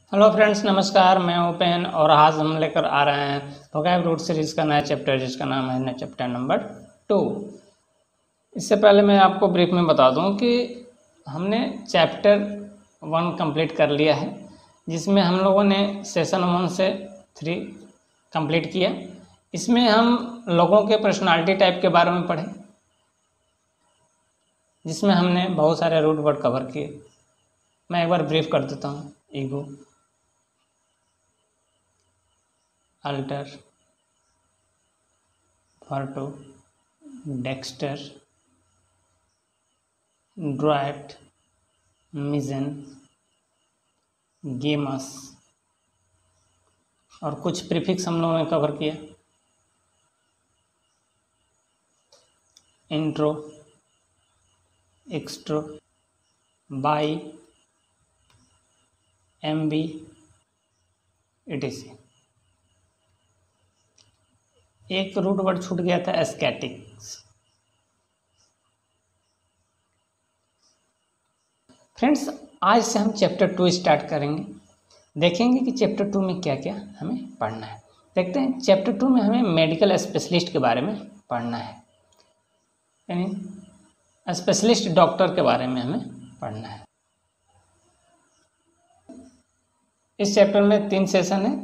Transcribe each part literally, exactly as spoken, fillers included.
Hello friends, नमस्कार। मैं उपेन और आज हम लेकर आ रहे हैं वोकैब रूट सीरीज़ का नया चैप्टर जिसका नाम है चैप्टर नंबर टू। इससे पहले मैं आपको ब्रीफ में बता दूं कि हमने चैप्टर वन कंप्लीट कर लिया है, जिसमें हम लोगों ने सेशन वन से थ्री कंप्लीट किया। इसमें हम लोगों के पर्सनालिटी टाइप के बारे में पढ़े, जिसमें हमने बहुत सारे रूट वर्ड कवर किए। मैं एक बार ब्रीफ कर देता हूँ। ईगो, अल्टर, फर्टो, डेक्स्टर, ड्राइट, मिजन, गेमस और कुछ प्रीफिक्स हम लोगों ने कवर किया। Intro, extro, bi, ambi, etc. एक रूट वर्ड छूट गया था, एस्केटिक्स। फ्रेंड्स, आज से हम चैप्टर टू स्टार्ट करेंगे। देखेंगे कि चैप्टर टू में क्या क्या हमें पढ़ना है। देखते हैं, चैप्टर टू में हमें मेडिकल स्पेशलिस्ट के बारे में पढ़ना है, यानी स्पेशलिस्ट डॉक्टर के बारे में हमें पढ़ना है। इस चैप्टर में तीन सेशन है।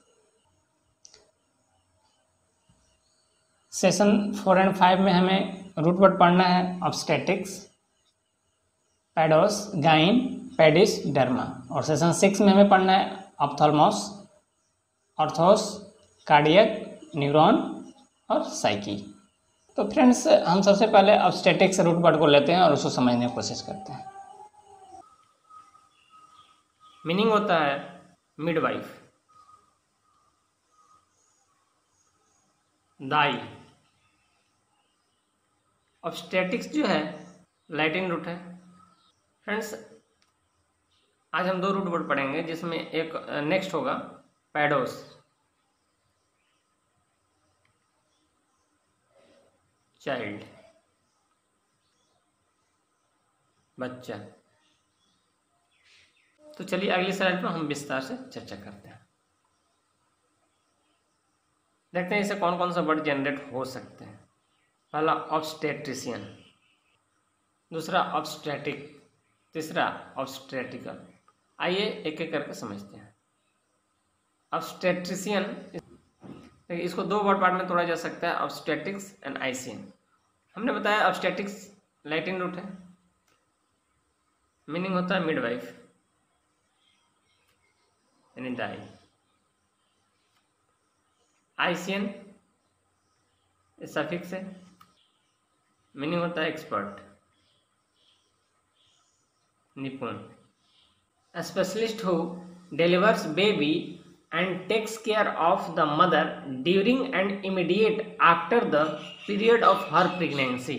सेशन फोर एंड फाइव में हमें रूट वर्ड पढ़ना है obstetrics, paedos, gyne, pedis, derma. और सेशन सिक्स में हमें पढ़ना है ऑप्थाल्मोस, ऑर्थोस, कार्डियक, न्यूरॉन और साइकी। तो फ्रेंड्स, हम सबसे पहले ऑब्स्टेटिक्स रूट वर्ड को लेते हैं और उसको समझने की कोशिश करते हैं। मीनिंग होता है मिडवाइफ, दाई। ऑब्स्टेटिक्स जो है लैटिन रूट है। फ्रेंड्स, आज हम दो रूट वर्ड पढ़ेंगे, जिसमें एक नेक्स्ट होगा पैडोस, चाइल्ड, बच्चा। तो चलिए अगली स्लाइड पर हम विस्तार से चर्चा करते हैं। देखते हैं इसे कौन कौन सा वर्ड जनरेट हो सकते हैं। पहला ऑब्स्टेट्रिशियन, दूसरा ऑब्स्टेटिक, तीसरा ऑब्स्टेटिकल। आइए एक एक करके समझते हैं। ऑब्स्टेट्रिशियन, इसको दो वर्ड पार्ट में तोड़ा जा सकता है, ऑब्स्टेटिक्स एंड आईसीएन। हमने बताया ऑब्स्टेटिक्स लैटिन रूट है, मीनिंग होता है मिडवाइफ यानी दाई। आईसीएन सफिक्स है, मीनिंग होता है एक्सपर्ट, निपुण। Specialist who delivers baby and takes care of the mother during and immediate after the period of her pregnancy.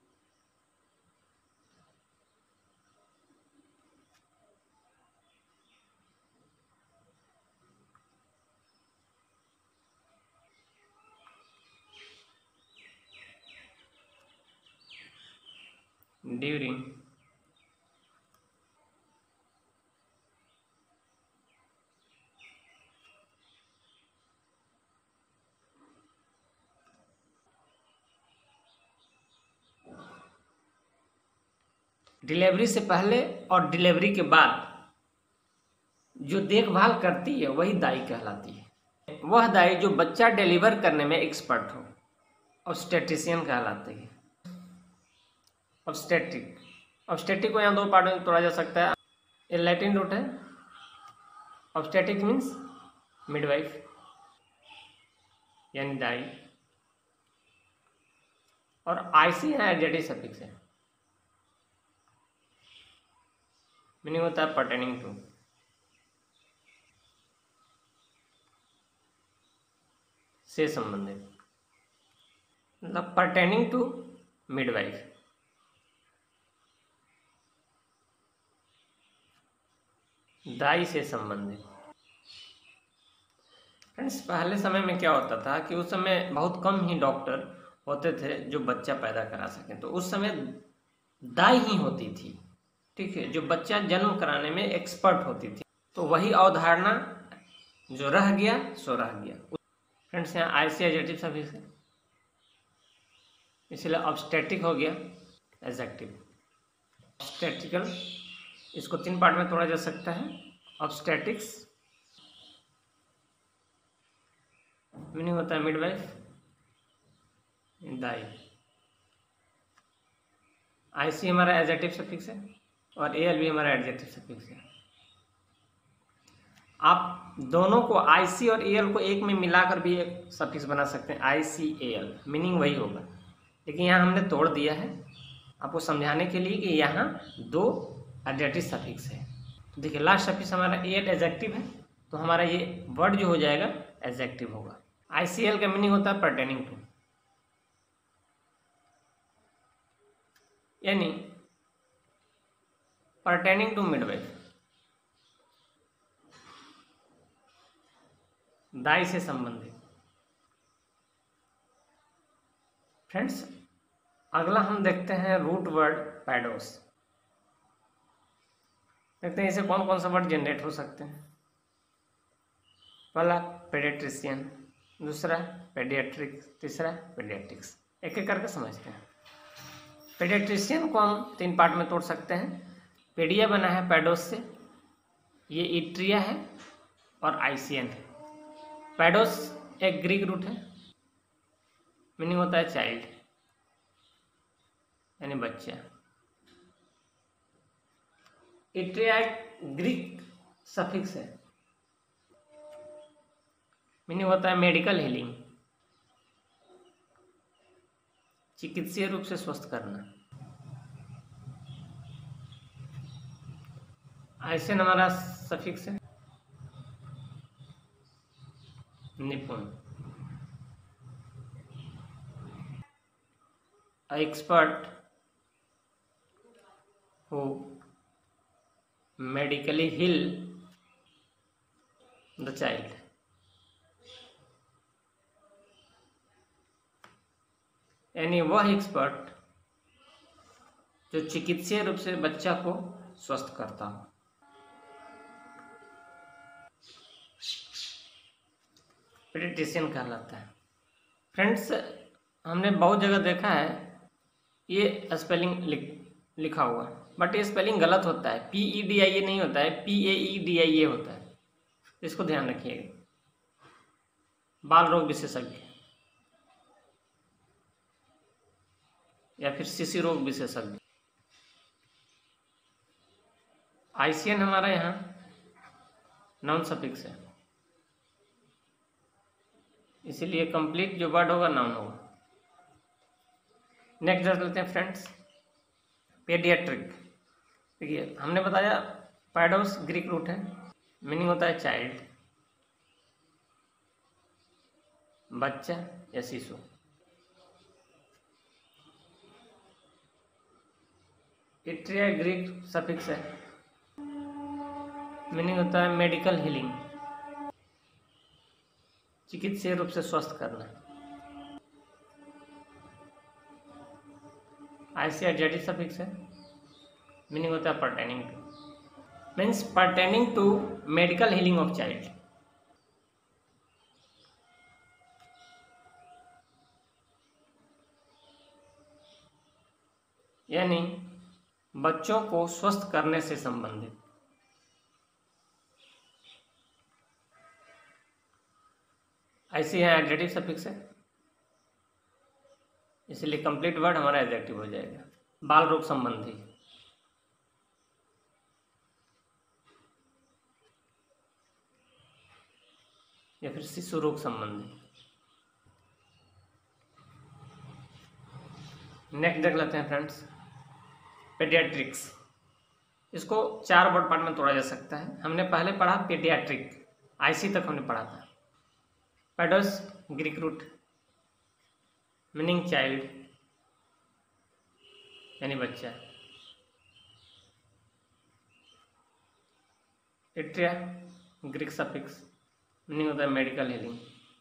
During delivery से पहले और डिलीवरी के बाद जो देखभाल करती है वही दाई कहलाती है। वह दाई जो बच्चा डिलीवर करने में एक्सपर्ट हो, ऑब्स्टेट्रिशियन कहलाती है। ऑब्स्टेटिक, ऑब्स्टेटिक को यहाँ दो पार्ट में तोड़ा जा सकता है। ये लैटिन रूट है। ऑब्स्टेटिक मीन्स मिडवाइफ यानी दाई, और आईसी है एडजेक्टिव सफिक्स है, मीनिंग होता है पर्टेनिंग टू। से संबंधित, मतलब पर्टेनिंग टू मिडवाइफ। दाई से संबंधित। फ्रेंड्स, पहले समय में क्या होता था कि उस समय बहुत कम ही डॉक्टर होते थे जो बच्चा पैदा करा सकें। तो उस समय दाई ही होती थी, ठीक है, जो बच्चा जन्म कराने में एक्सपर्ट होती थी। तो वही अवधारणा जो रह गया सो रह गया। फ्रेंड्स यहाँ आई सी एडजेक्टिव सफिक्स है, इसलिए ऑब्स्टेटिक हो गया एडजेक्टिव। ऑब्स्टेटिकल, इसको तीन पार्ट में तोड़ा जा सकता है। ऑब्स्टेटिक्स मीनिंग होता है मिडवाइफ, दाई। आई सी हमारा एडजेक्टिव सफिक्स है और ए एल भी हमारा एडजेक्टिव सफिक्स है। आप दोनों को आई सी और ए एल को एक में मिलाकर भी एक सफिक्स बना सकते हैं, आई सी ए एल, मीनिंग वही होगा। लेकिन यहाँ हमने तोड़ दिया है आपको समझाने के लिए कि यहाँ दो एडजेक्टिव सफिक्स है। देखिए लास्ट सफिक्स हमारा ए एल एडजेक्टिव है, तो हमारा ये वर्ड जो हो जाएगा एडजेक्टिव होगा। आई सी एल का मीनिंग होता है पर्टेनिंग टू, यानी पर्टेनिंग टू मिडवाइफ, दाई से संबंधित। फ्रेंड्स अगला हम देखते हैं रूट वर्ड पैडोस। देखते हैं इसे कौन कौन सा वर्ड जनरेट हो सकते हैं। पहला पेडियाट्रिशियन, दूसरा पेडियाट्रिक, तीसरा पेडियाट्रिक्स। एक एक करके समझते हैं। पेडियाट्रिशियन को हम तीन पार्ट में तोड़ सकते हैं। पेडिया बना है पैडोस से, ये इट्रिया है और आइसियन है। पैडोस एक ग्रीक रूट है, मीनिंग होता है चाइल्ड यानी बच्चा। इट्रिया एक ग्रीक सफिक्स है, मीनिंग होता है मेडिकल हीलिंग, चिकित्सीय रूप से स्वस्थ करना। आइसियन हमारा सफिक्स है, निपुण, expert who medically heal the child। यानी वह एक्सपर्ट जो चिकित्सीय रूप से बच्चा को स्वस्थ करता हो। पेडियाट्रिशियन कहलाता है। फ्रेंड्स हमने बहुत जगह देखा है ये स्पेलिंग लिख लिखा हुआ, बट ये स्पेलिंग गलत होता है। पी ई डी आई ए नहीं होता है, P A E D I ए होता है, इसको ध्यान रखिएगा। बाल रोग विशेषज्ञ या फिर शिशु रोग विशेषज्ञ। आइसियन हमारा यहाँ नाउन सफिक्स है, इसीलिए कंप्लीट जो वर्ड होगा नाउन होगा। नेक्स्ट देख लेते हैं फ्रेंड्स पेडियाट्रिक। देखिए हमने बताया पैडोस ग्रीक रूट है, मीनिंग होता है चाइल्ड, बच्चा या शिशु। इट्रिया ग्रीक सफिक्स है, मीनिंग होता है मेडिकल हीलिंग, चिकित्सीय रूप से स्वस्थ करना। आइसिया एडजेक्टिव सफिक्स है, मीनिंग होता है pertaining to, means pertaining to medical healing of child. यानी बच्चों को स्वस्थ करने से संबंधित। ऐसे यहाँ एडजेक्टिव सफिक्स है, इसलिए कंप्लीट वर्ड हमारा एडजेक्टिव हो जाएगा। बाल रोग संबंधी, या फिर शिशु रोग संबंधी। नेक्स्ट देख लेते हैं फ्रेंड्स पेडियाट्रिक्स। इसको चार वर्ड पार्ट में तोड़ा जा सकता है। हमने पहले पढ़ा पेडियाट्रिक, आईसी तक हमने पढ़ा था। Paedos Greek root, meaning child यानी बच्चा। इट्रिया ग्रीक सफिक्स, मीनिंग होता है मेडिकल हीलिंग,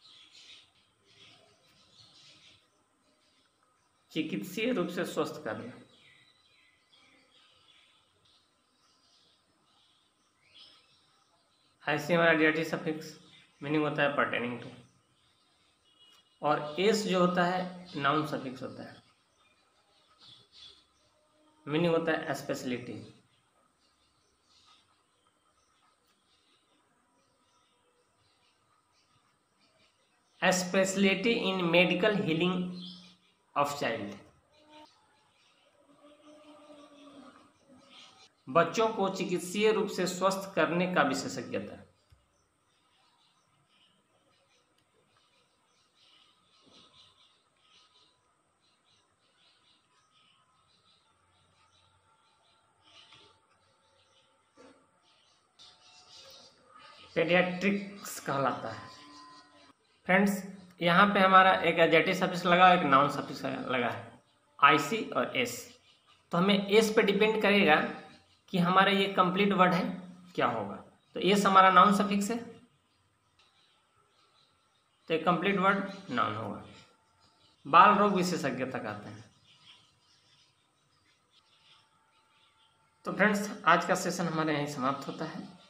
चिकित्सीय रूप से स्वस्थ करना। ऐसे हमारा डी सफिक्स मीनिंग होता है परटेनिंग टू, और एस जो होता है नाउन सफिक्स होता है, मीनिंग होता है speciality. Speciality in medical healing of child, बच्चों को चिकित्सीय रूप से स्वस्थ करने का विशेषज्ञता। पेडियाट्रिक्स कहलाता है। फ्रेंड्स, यहाँ पे हमारा एक एडजेक्टिव सफिक्स लगा, एक नाउन सफिक्स लगा है, आईसी और एस। तो हमें एस पे डिपेंड करेगा कि हमारा ये कंप्लीट वर्ड है क्या होगा। तो एस हमारा नाउन सफिक्स है, तो एक कंप्लीट वर्ड नाउन होगा। बाल रोग विशेषज्ञता कहते हैं। तो फ्रेंड्स, आज का सेशन हमारे यहीं समाप्त होता है।